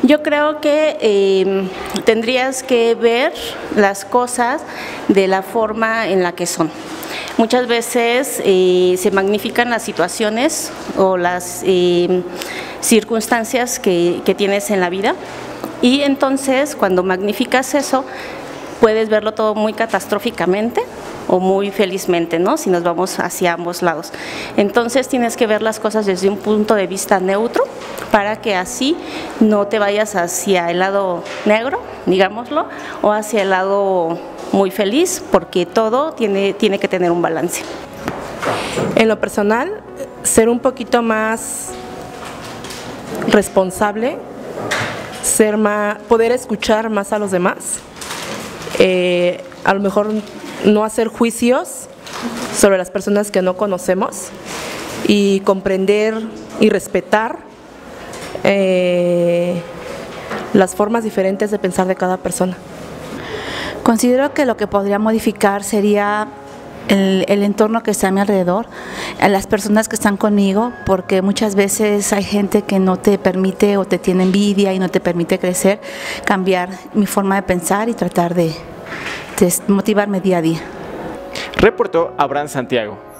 Yo creo que tendrías que ver las cosas de la forma en la que son. Muchas veces se magnifican las situaciones o las circunstancias que tienes en la vida, y entonces cuando magnificas eso puedes verlo todo muy catastróficamente o muy felizmente, ¿no? Si nos vamos hacia ambos lados. Entonces tienes que ver las cosas desde un punto de vista neutro para que así no te vayas hacia el lado negro, digámoslo, o hacia el lado muy feliz, porque todo tiene que tener un balance. En lo personal, ser un poquito más responsable, poder escuchar más a los demás, a lo mejor no hacer juicios sobre las personas que no conocemos y comprender y respetar las formas diferentes de pensar de cada persona. Considero que lo que podría modificar sería el entorno que está a mi alrededor, las personas que están conmigo, porque muchas veces hay gente que no te permite o te tiene envidia y no te permite crecer. Cambiar mi forma de pensar y tratar de motivarme día a día. Reportó Abraham Santiago.